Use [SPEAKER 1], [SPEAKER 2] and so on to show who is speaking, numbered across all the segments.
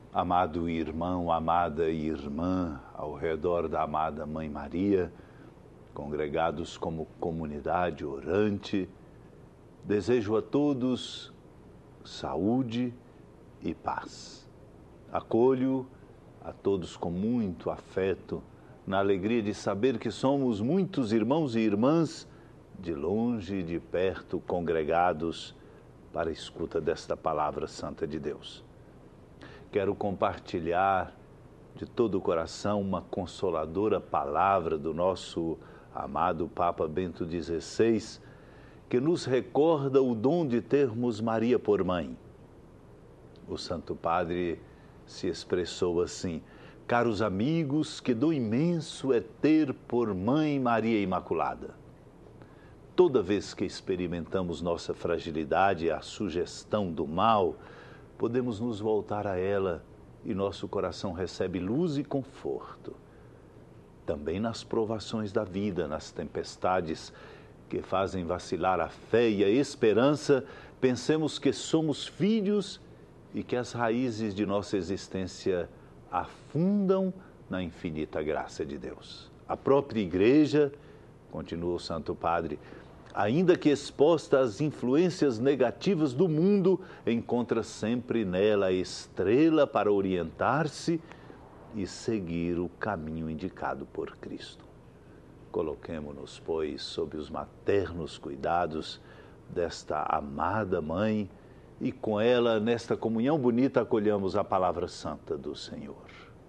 [SPEAKER 1] Amado irmão, amada irmã, ao redor da amada Mãe Maria, congregados como comunidade orante, desejo a todos saúde e paz. Acolho a todos com muito afeto, na alegria de saber que somos muitos irmãos e irmãs, de longe e de perto, congregados para a escuta desta palavra santa de Deus. Quero compartilhar de todo o coração uma consoladora palavra do nosso amado Papa Bento XVI, que nos recorda o dom de termos Maria por mãe. O Santo Padre se expressou assim: caros amigos, que dom imenso é ter por mãe Maria Imaculada. Toda vez que experimentamos nossa fragilidade e a sugestão do mal, podemos nos voltar a ela e nosso coração recebe luz e conforto. Também nas provações da vida, nas tempestades que fazem vacilar a fé e a esperança, pensemos que somos filhos e que as raízes de nossa existência afundam na infinita graça de Deus. A própria Igreja, continua o Santo Padre, ainda que exposta às influências negativas do mundo, encontra sempre nela a estrela para orientar-se e seguir o caminho indicado por Cristo. Coloquemo-nos, pois, sob os maternos cuidados desta amada Mãe e com ela, nesta comunhão bonita, acolhamos a palavra santa do Senhor.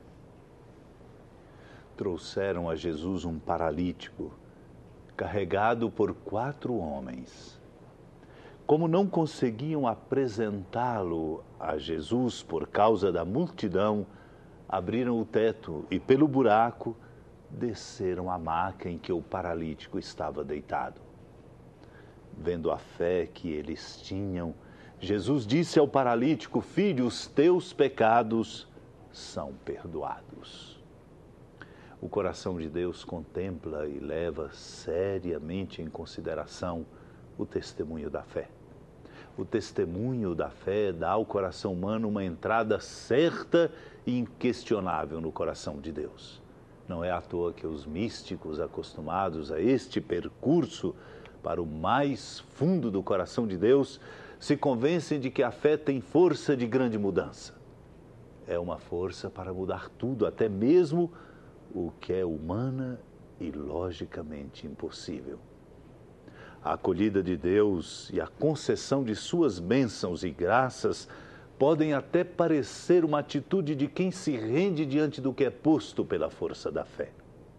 [SPEAKER 1] Trouxeram a Jesus um paralítico, carregado por 4 homens. Como não conseguiam apresentá-lo a Jesus por causa da multidão, abriram o teto e, pelo buraco, desceram a maca em que o paralítico estava deitado. Vendo a fé que eles tinham, Jesus disse ao paralítico: filho, os teus pecados são perdoados. O coração de Deus contempla e leva seriamente em consideração o testemunho da fé. O testemunho da fé dá ao coração humano uma entrada certa e inquestionável no coração de Deus. Não é à toa que os místicos, acostumados a este percurso para o mais fundo do coração de Deus, se convencem de que a fé tem força de grande mudança. É uma força para mudar tudo, até mesmo o que é humana e logicamente impossível. A acolhida de Deus e a concessão de suas bênçãos e graças podem até parecer uma atitude de quem se rende diante do que é posto pela força da fé.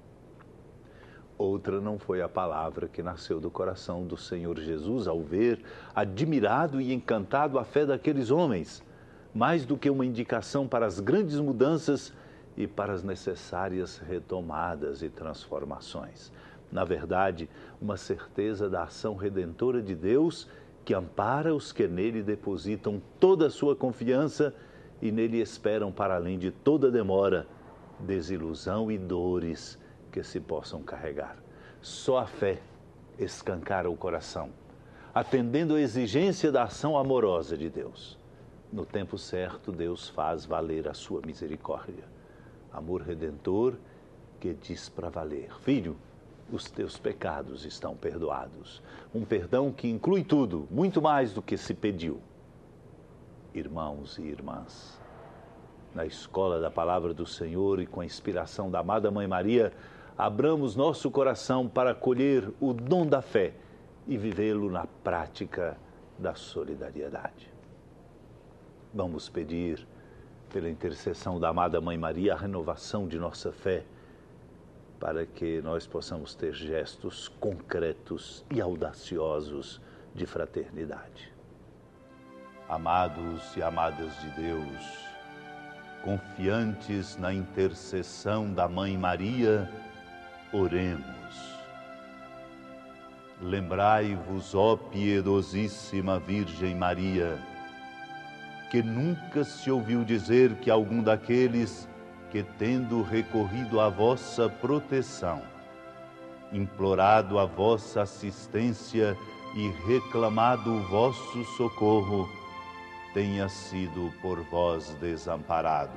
[SPEAKER 1] Outra não foi a palavra que nasceu do coração do Senhor Jesus ao ver, admirado e encantado, a fé daqueles homens, mais do que uma indicação para as grandes mudanças e para as necessárias retomadas e transformações. Na verdade, uma certeza da ação redentora de Deus que ampara os que nele depositam toda a sua confiança e nele esperam, para além de toda demora, desilusão e dores que se possam carregar. Só a fé escancara o coração, atendendo à exigência da ação amorosa de Deus. No tempo certo, Deus faz valer a sua misericórdia. Amor redentor que diz para valer: filho, os teus pecados estão perdoados. Um perdão que inclui tudo, muito mais do que se pediu. Irmãos e irmãs, na escola da palavra do Senhor e com a inspiração da amada Mãe Maria, abramos nosso coração para acolher o dom da fé e vivê-lo na prática da solidariedade. Vamos pedir, pela intercessão da amada Mãe Maria, a renovação de nossa fé, para que nós possamos ter gestos concretos e audaciosos de fraternidade. Amados e amadas de Deus, confiantes na intercessão da Mãe Maria, oremos. Lembrai-vos, ó piedosíssima Virgem Maria, que nunca se ouviu dizer que algum daqueles que, tendo recorrido à vossa proteção, implorado a vossa assistência e reclamado o vosso socorro, tenha sido por vós desamparado.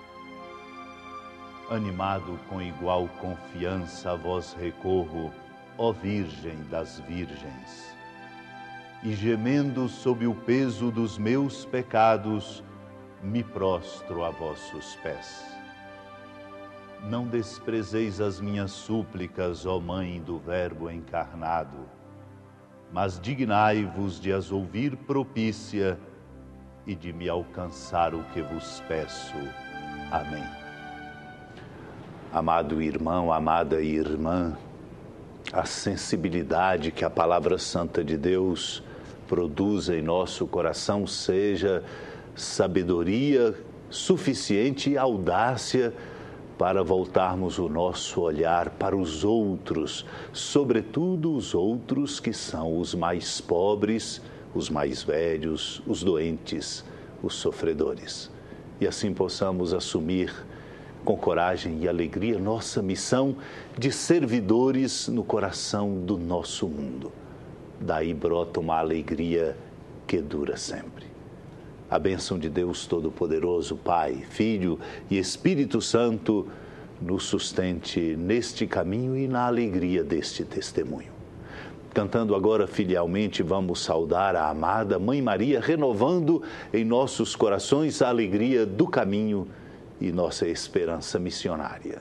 [SPEAKER 1] Animado com igual confiança a vós recorro, ó Virgem das Virgens. E gemendo sob o peso dos meus pecados, me prostro a vossos pés. Não desprezeis as minhas súplicas, ó Mãe do Verbo encarnado, mas dignai-vos de as ouvir propícia e de me alcançar o que vos peço. Amém. Amado irmão, amada irmã, a sensibilidade que a Palavra Santa de Deus produz em nosso coração seja sabedoria suficiente e audácia para voltarmos o nosso olhar para os outros, sobretudo os outros que são os mais pobres, os mais velhos, os doentes, os sofredores. E assim possamos assumir com coragem e alegria nossa missão de servidores no coração do nosso mundo. Daí brota uma alegria que dura sempre. A bênção de Deus Todo-Poderoso, Pai, Filho e Espírito Santo, nos sustente neste caminho e na alegria deste testemunho. Cantando agora filialmente, vamos saudar a amada Mãe Maria, renovando em nossos corações a alegria do caminho e nossa esperança missionária.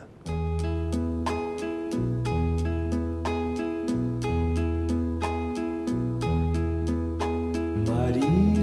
[SPEAKER 2] Maria.